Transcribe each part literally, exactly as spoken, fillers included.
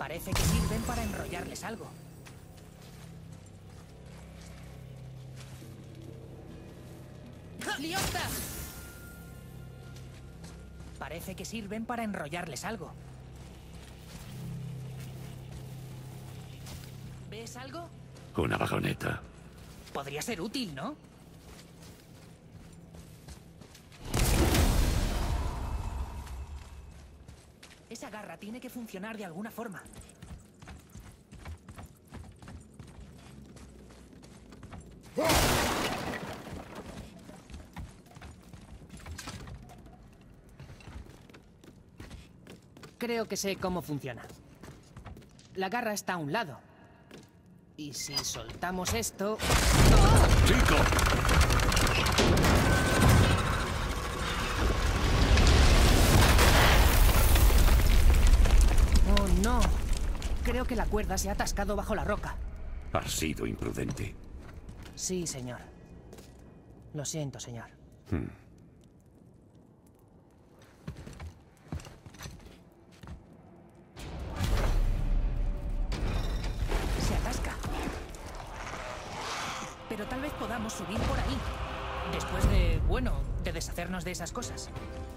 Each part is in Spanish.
Parece que sirven para enrollarles algo. ¡Liosta! Parece que sirven para enrollarles algo. ¿Ves algo? Una vagoneta. Podría ser útil, ¿no? Esa garra tiene que funcionar de alguna forma. Creo que sé cómo funciona. La garra está a un lado. Y si soltamos esto... ¡Chico! Oh, no. Creo que la cuerda se ha atascado bajo la roca. Has sido imprudente. Sí, señor. Lo siento, señor. Hmm. Se atasca. Pero tal vez podamos subir por ahí. Después de, bueno, de deshacernos de esas cosas.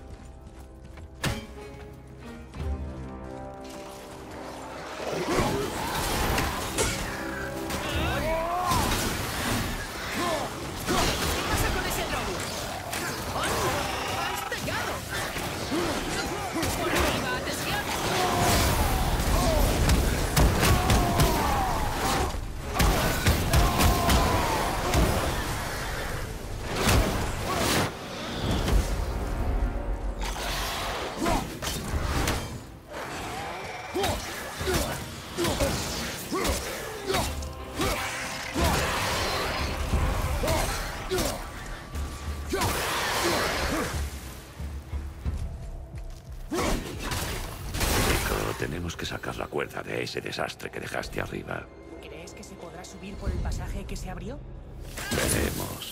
Tenemos que sacar la cuerda de ese desastre que dejaste arriba. ¿Crees que se podrá subir por el pasaje que se abrió? Veremos.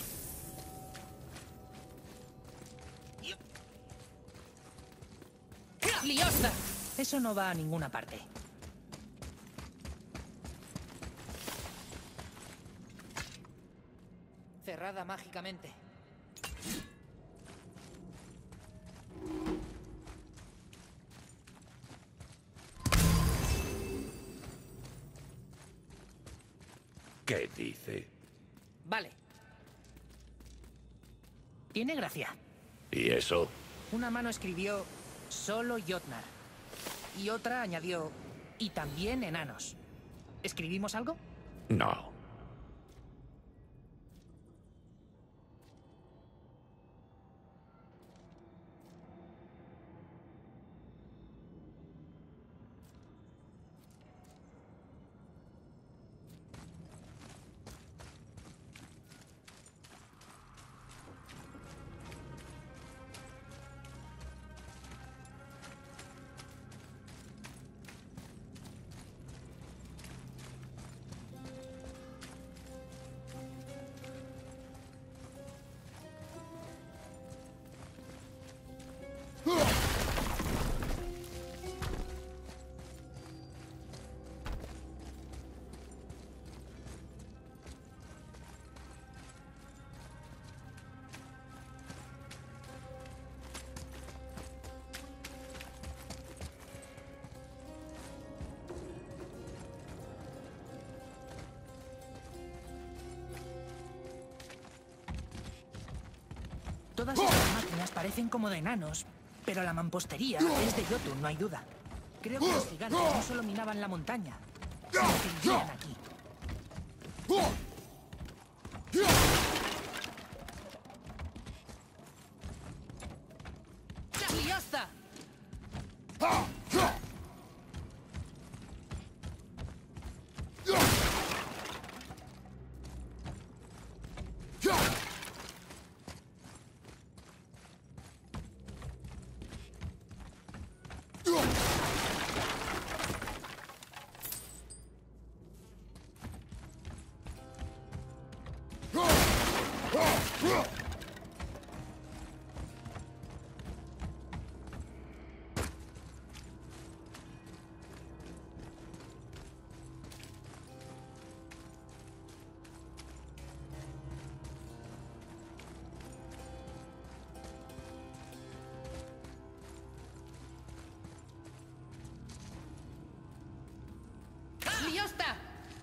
¡Liosta! Eso no va a ninguna parte. Cerrada mágicamente. ¿Qué dice? Vale. Tiene gracia. ¿Y eso? Una mano escribió solo Jotnar. Y otra añadió y también enanos. ¿Escribimos algo? No. Todas estas máquinas parecen como de enanos, pero la mampostería es de Jotun, no hay duda. Creo que los gigantes no solo minaban la montaña, sino que vivían aquí. ¡Liosta! ¡Yosta!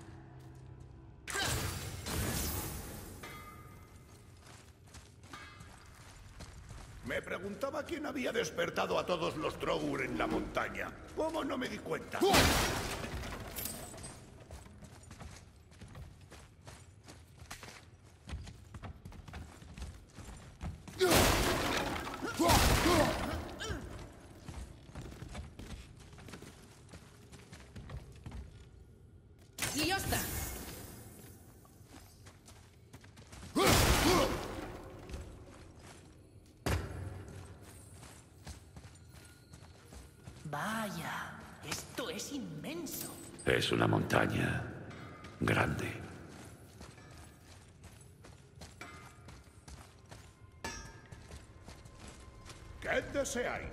Me preguntaba quién había despertado a todos los Draugr en la montaña. ¿Cómo no me di cuenta? ¡Yosta! Vaya, esto es inmenso. Es una montaña grande. ¿Qué deseáis?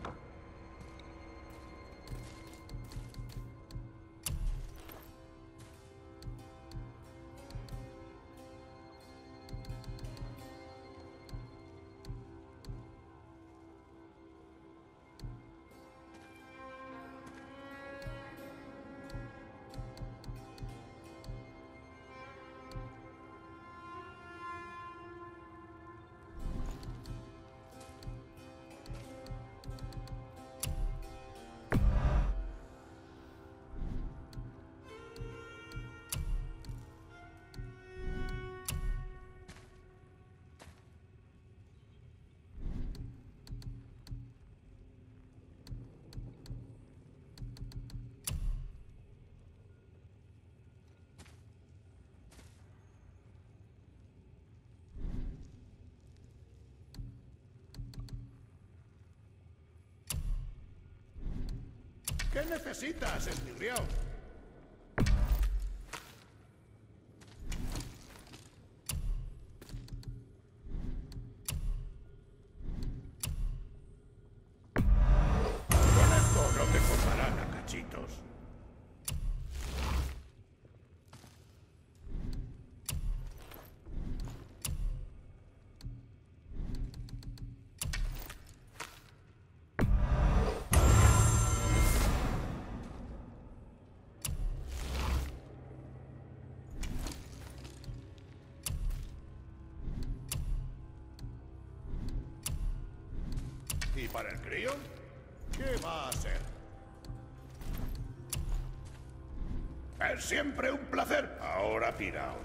¿Qué necesitas, Esmirriao? Con esto no te cortarán a cachitos. ¿Y para el crío? ¿Qué va a ser? Es siempre un placer. Ahora piraos.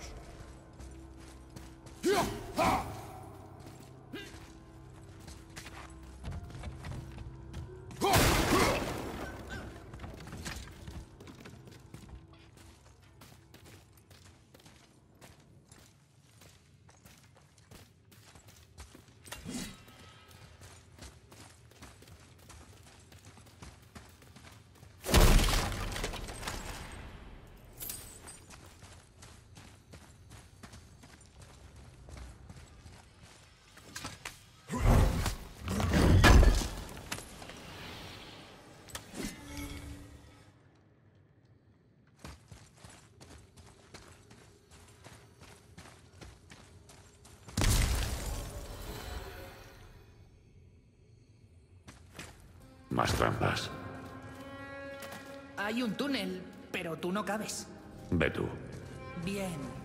Más trampas. Hay un túnel, pero tú no cabes. Ve tú. Bien.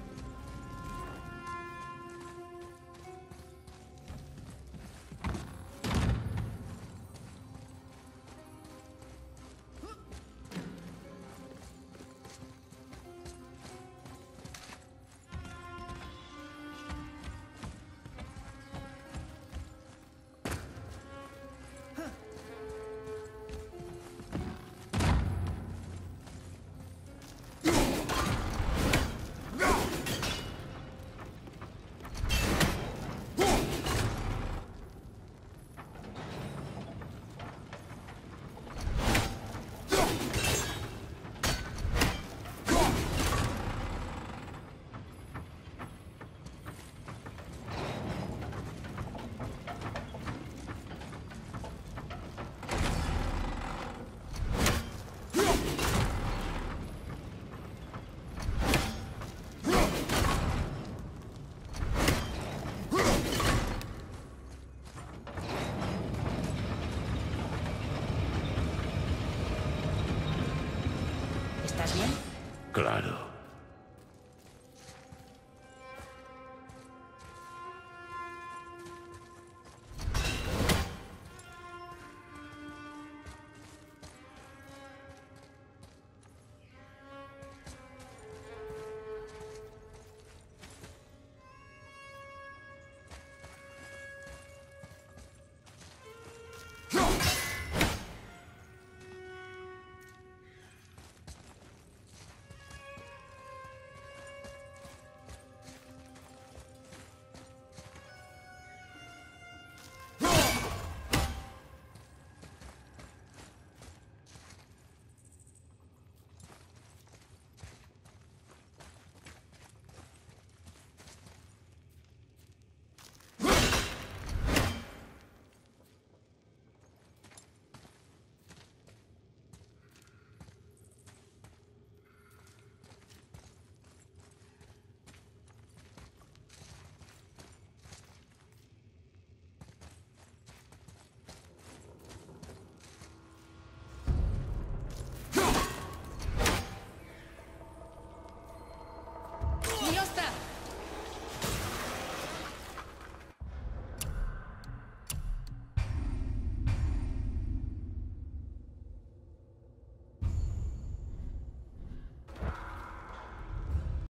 Claro.